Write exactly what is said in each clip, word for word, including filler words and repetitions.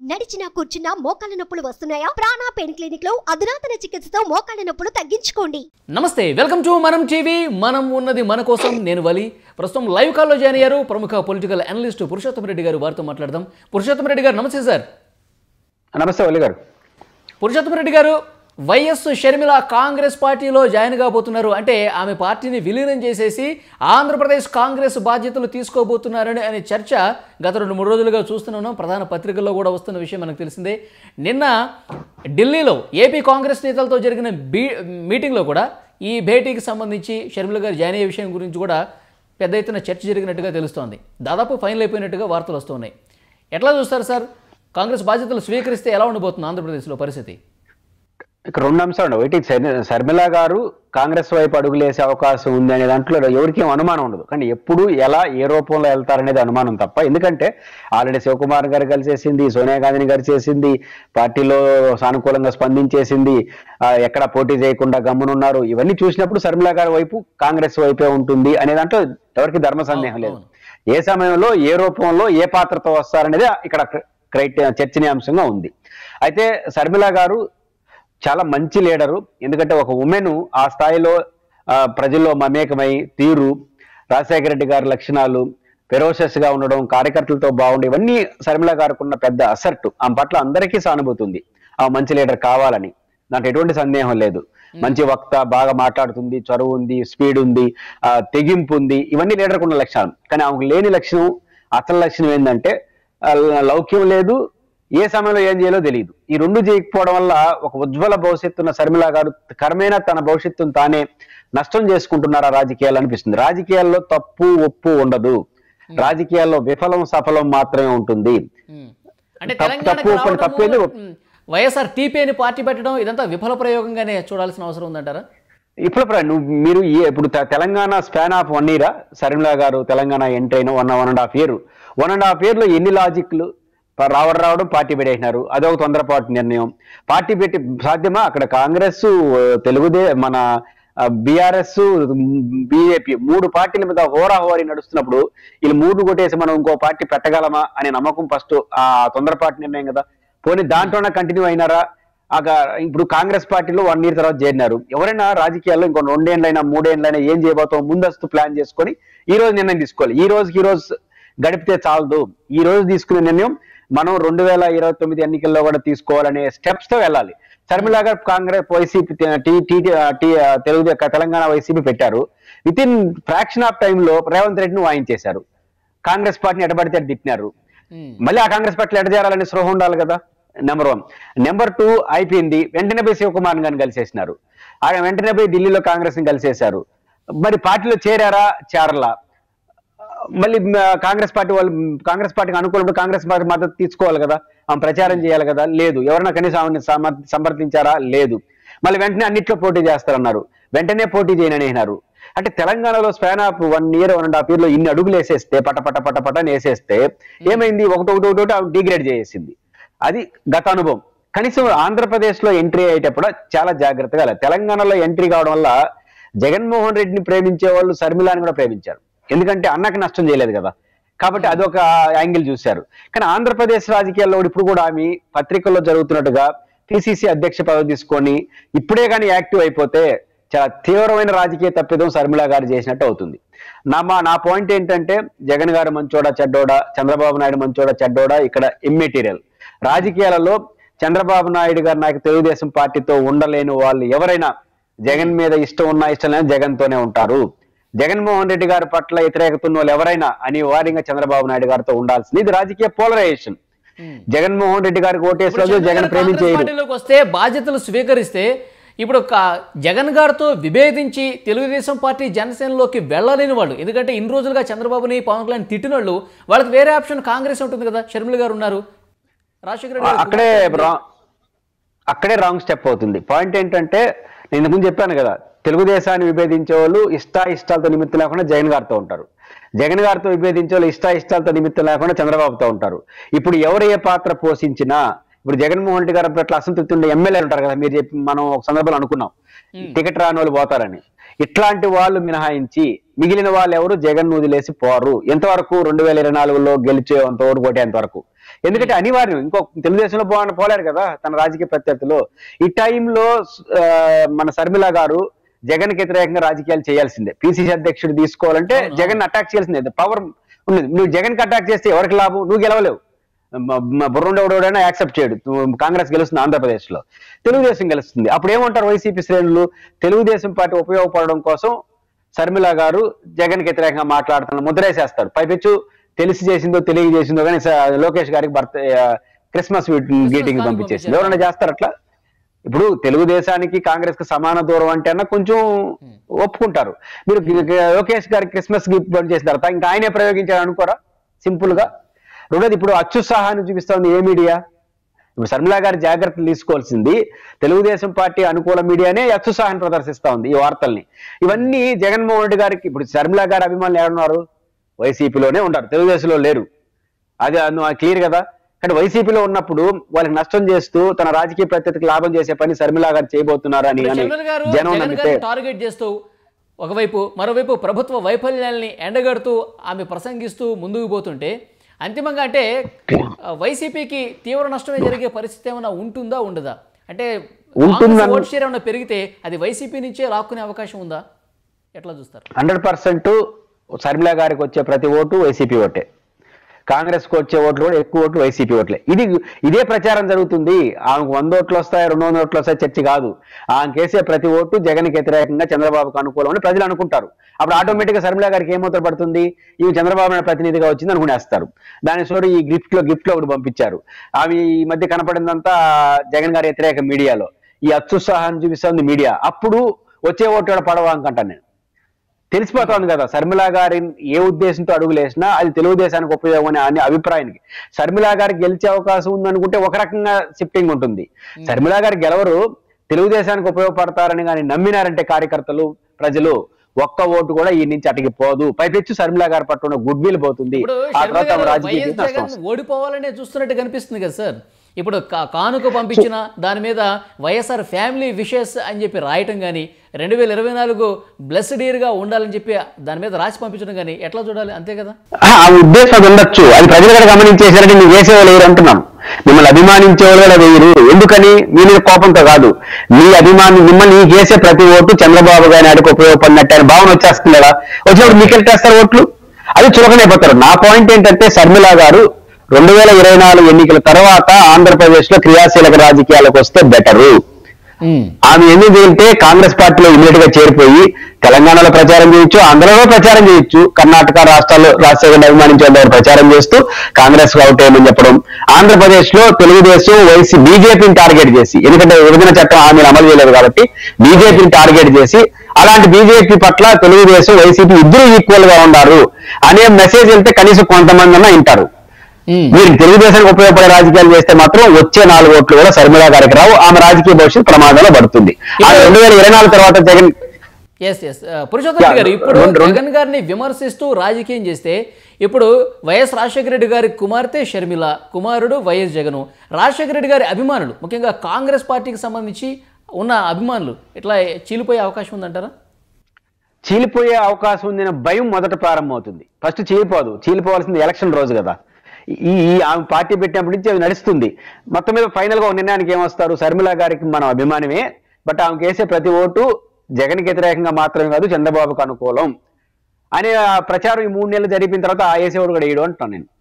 నడిచినా కూర్చున్నా మోకాళ్ళ నొప్పులు వస్తున్నాయా? ప్రాణ పెయిన్ క్లినిక్ లో అధునాతన చికిత్సతో మోకాళ్ళ నొప్పులు తగ్గించుకోండి. నమస్తే, వెల్కమ్ టు మనం టీవీ. మనం ఉన్నది మన కోసం. నేను వలి. ప్రస్తుతం లైవ్ కాల్లో జాయిన్ అయ్యారు ప్రముఖ పొలిటికల్ అనలిస్ట్ పురుషోత్తమ రెడ్డి గారు. వారితో మాట్లాడదాం. పురుషోత్తమ రెడ్డి గారు నమస్తే సార్. నమస్తే వలి గారు. పురుషోత్తమ రెడ్డి గారు, వైఎస్ షర్మిల కాంగ్రెస్ పార్టీలో జాయిన్ కాబోతున్నారు. అంటే ఆమె పార్టీని విలీనం చేసేసి ఆంధ్రప్రదేశ్ కాంగ్రెస్ బాధ్యతలు తీసుకోబోతున్నారని అనే చర్చ గత రెండు మూడు రోజులుగా చూస్తున్నాం. ప్రధాన పత్రికల్లో కూడా వస్తున్న విషయం మనకు తెలిసిందే. నిన్న ఢిల్లీలో ఏపీ కాంగ్రెస్ నేతలతో జరిగిన బీ మీటింగ్లో కూడా ఈ భేటీకి సంబంధించి షర్మిల గారు జాయిన్ అయ్యే విషయం గురించి కూడా పెద్ద ఎత్తున చర్చ జరిగినట్టుగా తెలుస్తోంది. దాదాపు ఫైనల్ అయిపోయినట్టుగా వార్తలు వస్తున్నాయి. ఎట్లా చూస్తారు సార్? కాంగ్రెస్ బాధ్యతలు స్వీకరిస్తే ఎలా ఉండబోతుంది ఆంధ్రప్రదేశ్లో పరిస్థితి? ఇక్కడ రెండు అంశాలు. ఒకటి, షర్మిల గారు కాంగ్రెస్ వైపు అడుగులేసే అవకాశం ఉంది అనే దాంట్లో ఎవరికేం అనుమానం ఉండదు. కానీ ఎప్పుడు ఎలా ఏ రూపంలో వెళ్తారనేది అనుమానం తప్ప. ఎందుకంటే ఆల్రెడీ శివకుమార్ గారు కలిసేసింది, సోనియా గాంధీని కలిసేసింది, పార్టీలో సానుకూలంగా స్పందించేసింది, ఎక్కడ పోటీ చేయకుండా గమ్మునున్నారు. ఇవన్నీ చూసినప్పుడు షర్మిల గారి వైపు కాంగ్రెస్ వైపే ఉంటుంది అనే దాంట్లో ఎవరికి ధర్మ సందేహం లేదు. ఏ సమయంలో ఏ రూపంలో ఏ పాత్రతో వస్తారనేది ఇక్కడ క్రైటీరియా చర్చనీయాంశంగా ఉంది. అయితే షర్మిల గారు చాలా మంచి లీడరు. ఎందుకంటే ఒక ఉమెన్ ఆ స్థాయిలో ప్రజల్లో మమేకమై తీరు, రాజశేఖర రెడ్డి గారి లక్షణాలు, ఫెరోషస్ గా ఉండడం, కార్యకర్తలతో బాగుండే, ఇవన్నీ షర్మిల గారికి ఉన్న పెద్ద అసర్ట్. ఆమె పట్ల అందరికీ సానుభూతి ఉంది. ఆ మంచి లీడర్ కావాలని దాంట్లో ఎటువంటి సందేహం లేదు. మంచి వక్త, బాగా మాట్లాడుతుంది, చొరవ ఉంది, స్పీడ్ ఉంది, ఆ తెగింపు ఉంది. ఇవన్నీ లీడర్కి ఉన్న లక్షణాలు. కానీ ఆమెకు లేని లక్షణం, అసలు లక్షణం ఏంటంటే లౌక్యం లేదు, ఏ సమయంలో ఏం చేయాలో తెలియదు. ఈ రెండు చేయకపోవడం వల్ల ఒక ఉజ్వల భవిష్యత్తున్న షర్మిల గారు కర్మేనా తన భవిష్యత్తును తానే నష్టం చేసుకుంటున్నారా రాజకీయాలు అనిపిస్తుంది. రాజకీయాల్లో తప్పు ఒప్పు ఉండదు. రాజకీయాల్లో విఫలం సఫలం మాత్రమే ఉంటుంది. తప్పు ఒప్పు తప్పేది. వైఎస్ఆర్ టీపీని పార్టీ పెట్టడం ఇదంతా విఫల ప్రయోగంగానే చూడాల్సిన అవసరం ఉందంటారా? ఇప్పుడు నువ్వు మీరు ఇప్పుడు Telangana span of one year Sharmila garu Telangana entry అయిన one one and half year one and half year లో ఎన్ని లాజిక్లు రావడం రావడం పార్టీ పెట్టేసినారు. అదొక తొందరపాటు నిర్ణయం. పార్టీ పెట్టి సాధ్యమా? అక్కడ కాంగ్రెస్, తెలుగుదే, మన బీఆర్ఎస్, బీజేపీ మూడు పార్టీల మీద హోరాహోరీ నడుస్తున్నప్పుడు వీళ్ళు మూడు కొట్టేసి మనం ఇంకో పార్టీ పెట్టగలమా అనే నమ్మకం ఫస్ట్ ఆ తొందరపాటు నిర్ణయం కదా. పోనీ దాంట్లోనే కంటిన్యూ అయినారా? ఇప్పుడు కాంగ్రెస్ పార్టీలో వన్ ఇయర్ తర్వాత చేరినారు. ఎవరైనా రాజకీయాల్లో ఇంకో రెండేళ్ళైనా మూడేళ్ళైనా ఏం చేయబోతాం ముందస్తు ప్లాన్ చేసుకొని ఈ రోజు నిర్ణయం తీసుకోవాలి. ఈ రోజుకి ఈ రోజు గడిపితే చాలదు. ఈ రోజు తీసుకునే నిర్ణయం మనం రెండు వేల ఇరవై తొమ్మిది ఎన్నికల్లో కూడా తీసుకోవాలనే స్టెప్స్ తో వెళ్ళాలి. Sharmila garu Congress YCP Telugu Telangana YCP పెట్టారు. విత్ ఇన్ ఫ్రాక్షన్ ఆఫ్ టైంలో రేవంత్ రెడ్డిని వాయించేశారు. కాంగ్రెస్ పార్టీని ఎడబడితే తిట్టినారు. మళ్ళీ ఆ కాంగ్రెస్ పార్టీలు ఎడ చేరాలని స్పృహ ఉండాలి కదా. Number one. నెంబర్ టూ, అయిపోయింది. వెంటనే పోయి శివకుమార్ గారిని కలిసేసినారు. ఆయన వెంటనే పోయి ఢిల్లీలో కాంగ్రెస్ ని కలిసేశారు. మరి పార్టీలో చేరారా? చేరలా. మళ్ళీ కాంగ్రెస్ పార్టీ వాళ్ళు కాంగ్రెస్ పార్టీకి అనుకూలంగా కాంగ్రెస్ పార్టీ మద్దతు తీసుకోవాలి కదా, ఆమె ప్రచారం చేయాలి కదా. లేదు. ఎవరైనా కనీసం ఆమెను సమర్థించారా? లేదు. మళ్ళీ వెంటనే అన్నిట్లో పోటీ చేస్తారన్నారు. వెంటనే పోటీ చేయననేసినారు. అంటే తెలంగాణలో span of one year one and half year లో ఇన్ని అడుగులు వేసేస్తే పట పట పట పట వేసేస్తే ఏమైంది? ఒకటొకటి ఒకటి ఆమె డిగ్రేడ్ చేసేసింది. అది గత అనుభవం. కనీసం ఆంధ్రప్రదేశ్ లో ఎంట్రీ అయ్యేటప్పుడు చాలా జాగ్రత్తగా లేదు. తెలంగాణలో ఎంట్రీ కావడం వల్ల జగన్మోహన్ రెడ్డిని ప్రేమించే వాళ్ళు షర్మిలాని కూడా ప్రేమించారు. ఎందుకంటే అన్నకి నష్టం చేయలేదు కదా. కాబట్టి అదొక యాంగిల్ చూశారు. కానీ ఆంధ్రప్రదేశ్ రాజకీయాల్లో ఇప్పుడు కూడా ఆమె పత్రికల్లో జరుగుతున్నట్టుగా పిసిసి అధ్యక్ష పదవి తీసుకొని ఇప్పుడే కానీ యాక్టివ్ అయిపోతే చాలా తీవ్రమైన రాజకీయ తప్పిదం షర్మిల గారు చేసినట్టు అవుతుంది. నా మా నా పాయింట్ ఏంటంటే జగన్ గారు మంచోడా చెడ్డోడా, చంద్రబాబు నాయుడు మంచోడా చెడ్డోడా ఇక్కడ ఇమ్మెటీరియల్. రాజకీయాలలో చంద్రబాబు నాయుడు గారు నాకు తెలుగుదేశం పార్టీతో ఉండలేని వాళ్ళు ఎవరైనా జగన్ మీద ఇష్టం ఉన్నా ఇష్టం లేని జగన్తోనే ఉంటారు. జగన్మోహన్ రెడ్డి గారి పట్ల వ్యతిరేకత ఉన్న వాళ్ళు ఎవరైనా అనివార్యంగా చంద్రబాబు నాయుడు గారితో ఉండాల్సింది. ఇది రాజకీయ పోలరైజేషన్. జగన్మోహన్ రెడ్డి గారికి ఓటేసిన జగన్ ప్రేమించేలోకి వస్తే బాధ్యతలు స్వీకరిస్తే ఇప్పుడు జగన్ గారితో విభేదించి తెలుగుదేశం పార్టీ జనసేనలోకి వెళ్ళలేని వాళ్ళు, ఎందుకంటే ఇన్ని రోజులుగా చంద్రబాబుని పవన్ కళ్యాణ్ తిట్టిన వాళ్ళు, వాళ్ళకి వేరే ఆప్షన్ కాంగ్రెస్ ఉంటుంది కదా. షర్మిల గారు ఉన్నారు, రాజశేఖర రెడ్డి అక్కడే అక్కడే రాంగ్ స్టెప్ అవుతుంది. పాయింట్ ఏంటంటే నేను ఇంతకుముందు చెప్పాను కదా, తెలుగుదేశాన్ని విభేదించే వాళ్ళు ఇష్ట ఇష్టాలతో నిమిత్తం లేకుండా జగన్ గారితో ఉంటారు. జగన్ గారితో విభేదించే వాళ్ళు ఇష్ట ఇష్టాలతో నిమిత్తం లేకుండా చంద్రబాబుతో ఉంటారు. ఇప్పుడు ఎవరు ఏ పాత్ర పోషించినా ఇప్పుడు జగన్మోహన్ రెడ్డి గారి పట్ల అసంతృప్తి ఉండే ఎమ్మెల్యేలు ఉంటారు కదా. మీరు చెప్పి మనం ఒక సందర్భంలో అనుకున్నాం టికెట్ రాని వాళ్ళు పోతారని. ఇట్లాంటి వాళ్ళు మినహాయించి మిగిలిన వాళ్ళు ఎవరు జగన్ వదిలేసి పోరు. ఎంతవరకు? రెండు వేల ఇరవై నాలుగులో గెలిచేంత వరకు, కొట్టేంత వరకు. ఎందుకంటే అనివార్యం, ఇంకో తెలుగుదేశంలో పో పోలేరు కదా తన రాజకీయ ప్రత్యర్థులు. ఈ టైంలో మన శర్మిల గారు జగన్ కి వ్యతిరేకంగా రాజకీయాలు చేయాల్సిందే. పిసిసి అధ్యక్షుడు తీసుకోవాలంటే జగన్ అటాక్ చేయాల్సిందే, పవర్ ఉన్నది. నువ్వు జగన్ కి అటాక్ చేస్తే ఎవరికి లాభం? నువ్వు గెలవలేవు, బుర్రుండెవడైనా యాక్సెప్ట్ చేయడు. కాంగ్రెస్ గెలుస్తుంది ఆంధ్రప్రదేశ్ లో, తెలుగుదేశం గెలుస్తుంది. అప్పుడు ఏమంటారు వైసీపీ శ్రేణులు? తెలుగుదేశం పార్టీ ఉపయోగపడడం కోసం శర్మిల గారు జగన్ కి వ్యతిరేకంగా మాట్లాడుతున్న ముద్రేసేస్తారు. పైపెచ్చు తెలిసి చేసిందో తెలియ చేసిందో కానీ లోకేష్ గారికి బర్త్ క్రిస్మస్ గ్రీటింగ్ పంపించేసింది. ఎవరైనా చేస్తారు అట్లా? ఇప్పుడు తెలుగుదేశానికి కాంగ్రెస్ కి సమాన దూరం అంటే అన్న కొంచెం ఒప్పుకుంటారు. మీరు లోకేష్ గారికి క్రిస్మస్ గిఫ్ట్ చేసిన తర్వాత ఇంకా ఆయనే ప్రయోగించారు అనుకోరా సింపుల్ గా? రెండోది, ఇప్పుడు అత్యుత్సాహాన్ని చూపిస్తోంది ఏ మీడియా? ఇప్పుడు శర్మిల గారి జాగ్రత్తలు తీసుకోవాల్సింది తెలుగుదేశం పార్టీ అనుకూల మీడియానే అత్యుత్సాహాన్ని ప్రదర్శిస్తా ఉంది ఈ వార్తల్ని. ఇవన్నీ జగన్మోహన్ రెడ్డి గారికి, ఇప్పుడు శర్మిల గారి అభిమానులు ఎవరున్నారు? వైసీపీలోనే ఉంటారు, తెలుగుదేశంలో లేరు. అది క్లియర్ కదా. కానీ వైసీపీలో ఉన్నప్పుడు వాళ్ళకి నష్టం చేస్తూ తన రాజకీయ ప్రత్యర్థికి లాభం చేసే పని శర్మిల గారు చేయబోతున్నారు అని జనం నమ్మితే టార్గెట్ చేస్తూ ఒకవైపు, మరోవైపు ప్రభుత్వ వైఫల్యాల్ని ఎండగడుతూ ఆమె ప్రసంగిస్తూ ముందుకు పోతుంటే అంతిమంగా అంటే వైసీపీకి తీవ్ర నష్టమే జరిగే పరిస్థితి ఏమైనా ఉంటుందా ఉండదా? అంటే ఓట్ షేర్ ఏమైనా పెరిగితే అది వైసీపీ నుంచే లాక్కునే అవకాశం ఉందా? ఎట్లా చూస్తారు? హండ్రెడ్ పర్సెంట్ శర్మిల గారికి వచ్చే ప్రతి ఓటు వైసీపీ ఓటే, కాంగ్రెస్ కు వచ్చే ఓట్లు కూడా ఎక్కువ ఓట్లు వైసీపీ ఓట్లే. ఇది ఇదే ప్రచారం జరుగుతుంది. ఆమెకు వంద ఓట్లు వస్తాయి, రెండు వందల ఓట్లు వస్తాయి చర్చ కాదు. ఆమె కేసే ప్రతి ఓటు జగన్కి వ్యతిరేకంగా చంద్రబాబుకు అనుకూలం అని ప్రజలు అనుకుంటారు. అప్పుడు ఆటోమేటిక్ గా శర్మిల గారికి ఏమవుతారు పడుతుంది? ఇవి చంద్రబాబు నాయుడు ప్రతినిధిగా వచ్చింది అనుకునేస్తారు. దాని సోడు ఈ గిఫ్ట్ లో గిఫ్ట్ లో ఒకటి పంపించారు. అవి ఈ మధ్య కనపడిందంతా జగన్ గారి వ్యతిరేక మీడియాలో ఈ అత్యుత్సాహాన్ని చూపిస్తుంది మీడియా. అప్పుడు వచ్చే ఓటు కూడా పడవ అనుకుంటాను నేను. తెలిసిపోతుంది కదా శర్మిల గారి ఏ ఉద్దేశంతో అడుగులేసినా అది తెలుగుదేశానికి ఉపయోగం అనే అభిప్రాయానికి. శర్మిల గారికి గెలిచే అవకాశం ఉందనుకుంటే ఒక రకంగా షిఫ్టింగ్ ఉంటుంది. శర్మిల గారి గెలవరు, తెలుగుదేశానికి ఉపయోగపడతారని కానీ నమ్మినారంటే కార్యకర్తలు ప్రజలు ఒక్క ఓటు కూడా ఈ నుంచి అటుకి పోదు. పైపెచ్చు శర్మిల గారి పట్ల గుడ్ విల్ పోతుంది. ఆ తర్వాత రాజకీయ ఓడిపోవాలనే చూస్తున్నట్టు కనిపిస్తుంది కదా సార్. ఇప్పుడు కానుక పంపించిన దాని మీద వైఎస్ఆర్ ఫ్యామిలీ విషెస్ అని చెప్పి రాయటం కానీ, రెండు వేల ఇరవై నాలుగు బ్లెస్డ్ ఇయర్ గా ఉండాలని చెప్పి దాని మీద రాసి పంపించడం కానీ ఎట్లా చూడాలి? అంతే కదా. ఆ ఉద్దేశం అది ఉండొచ్చు, అది ప్రజలు కూడా గమనించేసారంటే నువ్వు వేసేవాళ్ళు ఎవరు అంటున్నాం. మిమ్మల్ని అభిమానించేవాళ్ళు కూడా వేయరు. ఎందుకని? మీ మీద కోపంతో కాదు, మీ అభిమాని మిమ్మల్ని నీకు వేసే ప్రతి ఓటు చంద్రబాబు గారి నాటికి ఉపయోగపడినట్టు అని భావన వచ్చేస్తుంది కదా. వచ్చినప్పుడు మీకు వెళ్ళేస్తారు ఓట్లు, అది చులకనైపోతారు. నా పాయింట్ ఏంటంటే శర్మిల గారు రెండు వేల ఇరవై నాలుగు ఎన్నికల తర్వాత ఆంధ్రప్రదేశ్ లో క్రియాశీలక రాజకీయాలకు వస్తే బెటరు. ఆమె ఎందుకు వెళ్తే కాంగ్రెస్ పార్టీలో ఇమీడియట్ గా చేరిపోయి తెలంగాణలో ప్రచారం చేయొచ్చు, ఆంధ్రలో ప్రచారం చేయొచ్చు, కర్ణాటక రాష్ట్రాల్లో రాజశేఖర్ అభిమానించే వారు ప్రచారం చేస్తూ కాంగ్రెస్ అవుట్ అయ్యమని చెప్పడం. ఆంధ్రప్రదేశ్ లో తెలుగుదేశం వైసీ బీజేపీని టార్గెట్ చేసి, ఎందుకంటే విభజన చట్టం హామీని అమలు చేయలేదు కాబట్టి బీజేపీని టార్గెట్ చేసి అలాంటి బీజేపీ పట్ల తెలుగుదేశం వైసీపీ ఇద్దరు ఈక్వల్ గా ఉన్నారు అనే మెసేజ్ వెళ్తే కనీసం కొంతమంది అన్నా వింటారు. మీరు తెలుగుదేశానికి ఉపయోగపడే రాజకీయాలు చేస్తే మాత్రం వచ్చే నాలుగు ఓట్లు కూడా శర్మిల గారికి రావు. ఆమె రాజకీయ భవిష్యత్తు ప్రమాదంలో పడుతుంది. రెండు వేల ఇరవై నాలుగు తర్వాత జగన్ పురుషోత్తమ్ గారు ఇప్పుడు జగన్ గారిని విమర్శిస్తూ రాజకీయం చేస్తే, ఇప్పుడు వైఎస్ రాజశేఖర రెడ్డి గారి కుమార్తె షర్మిల, కుమారుడు వైఎస్ జగన్, రాజశేఖర రెడ్డి గారి అభిమానులు ముఖ్యంగా కాంగ్రెస్ పార్టీకి సంబంధించి ఉన్న అభిమానులు ఇట్లా చీలిపోయే అవకాశం ఉందంటారా? చీలిపోయే అవకాశం ఉందనే భయం మొదట ప్రారంభమవుతుంది. ఫస్ట్ చీలిపోదు, చీలిపోవాల్సింది ఎలక్షన్ రోజు కదా. ఈ ఆమె పార్టీ పెట్టినప్పటి నుంచి అది నడుస్తుంది. మొత్తం మీద ఫైనల్ గా ఒక నిర్ణయానికి ఏమొస్తారు? శర్మిల గారికి మనం అభిమానమే, బట్ ఆమెకు వేసే ప్రతి ఓటు జగన్కి వ్యతిరేకంగా మాత్రమే కాదు చంద్రబాబుకు అనుకూలం అనే ప్రచారం ఈ మూడు నెలలు జరిపిన తర్వాత ఆ వేసేవాడు కూడా వేయడం అంటాను నేను.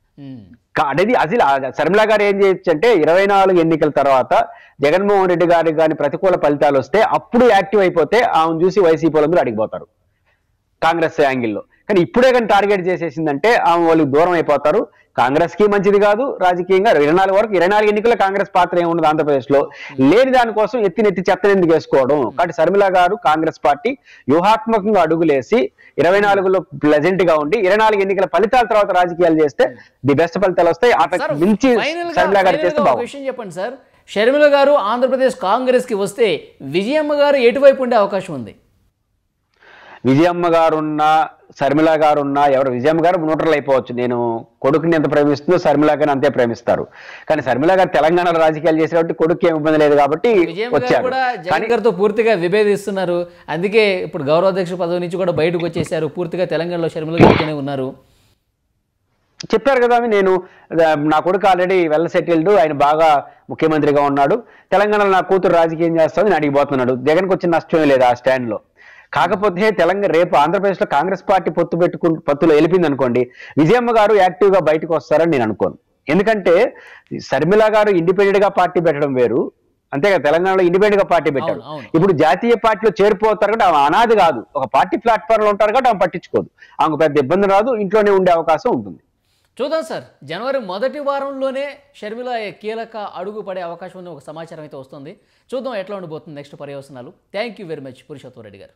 అనేది అసలు శర్మిల గారు ఏం చేయొచ్చు అంటే ఇరవై నాలుగు ఎన్నికల తర్వాత జగన్మోహన్ రెడ్డి గారికి కానీ ప్రతికూల ఫలితాలు వస్తే అప్పుడు యాక్టివ్ అయిపోతే ఆమెను చూసి వైసీపీ వాళ్ళందరూ అడిగిపోతారు కాంగ్రెస్ యాంగిల్లో. కానీ ఇప్పుడే కానీ టార్గెట్ చేసేసిందంటే ఆమె వాళ్ళకి దూరం అయిపోతారు. కాంగ్రెస్ కి మంచిది కాదు రాజకీయంగా. ఇరవై నాలుగు వరకు ఇరవై నాలుగు ఎన్నికల కాంగ్రెస్ పాత్ర ఏముండదు ఆంధ్రప్రదేశ్ లో. లేని దానికోసం ఎత్తినెత్తి చెత్తని ఎందుకు వేసుకోవడం? కాబట్టి శర్మిల గారు కాంగ్రెస్ పార్టీ వ్యూహాత్మకంగా అడుగులేసి ఇరవై నాలుగులో ప్లెజెంట్ గా ఉండి ఇరవై నాలుగు ఎన్నికల ఫలితాల తర్వాత రాజకీయాలు చేస్తే ది బెస్ట్ ఫలితాలు వస్తాయి. అతను మించి శర్మిల గారు చేస్తే బాగుంది. చెప్పండి సార్, షర్మిల గారు ఆంధ్రప్రదేశ్ కాంగ్రెస్ కి వస్తే విజయమ్మ గారు ఎటువైపు ఉండే అవకాశం ఉంది? విజయమ్మ గారున్న శర్మిల గారున్నా ఎవరు, విజయమ్మ గారు న్యూట్రల్ అయిపోవచ్చు. నేను కొడుకుని ఎంత ప్రేమిస్తుందో శర్మిల గారిని అంతే ప్రేమిస్తారు. కానీ శర్మిల గారు తెలంగాణలో రాజకీయాలు చేసేటువంటి కొడుకు ఏమి ఇబ్బంది లేదు కాబట్టి వచ్చారు. జగన్ గారితో పూర్తిగా విభేదిస్తున్నారు. అందుకే ఇప్పుడు గౌరవాధ్యక్ష పదవి నుంచి కూడా బయటకు వచ్చేసారు. పూర్తిగా తెలంగాణలో షర్మిల గారితోనే ఉన్నారు. చెప్పారు కదా, నేను నా కొడుకు ఆల్రెడీ వెల్ సెటిల్డ్, ఆయన బాగా ముఖ్యమంత్రిగా ఉన్నాడు, తెలంగాణలో నా కూతురు రాజకీయం చేస్తుంది, నేను అడిగిపోతున్నాడు. జగన్కి వచ్చిన నష్టమే లేదు ఆ స్టాండ్లో. కాకపోతే తెలంగాణ రేపు ఆంధ్రప్రదేశ్లో కాంగ్రెస్ పార్టీ పొత్తు పెట్టుకు పొత్తులో వెళ్ళిపోయింది అనుకోండి, విజయమ్మ గారు యాక్టివ్గా బయటకు వస్తారని నేను అనుకోను. ఎందుకంటే శర్మిల గారు ఇండిపెండెంట్ గా పార్టీ పెట్టడం వేరు, అంతేగా తెలంగాణలో ఇండిపెండెంట్ గా పార్టీ పెట్టారు. ఇప్పుడు జాతీయ పార్టీలో చేరిపోతారు కాబట్టి ఆమె అనాది కాదు, ఒక పార్టీ ప్లాట్ఫామ్ లో ఉంటారు కాబట్టి ఆమె పట్టించుకోదు, ఆమెకు పెద్ద ఇబ్బంది రాదు, ఇంట్లోనే ఉండే అవకాశం ఉంటుంది. చూద్దాం సార్, జనవరి మొదటి వారంలోనే షర్మిల కీలక అడుగు పడే అవకాశం ఉన్న ఒక సమాచారం అయితే వస్తుంది. చూద్దాం ఎట్లా ఉండబోతుంది నెక్స్ట్ పర్యవసనాలు. Thank you very much Purushottam Reddy గారు.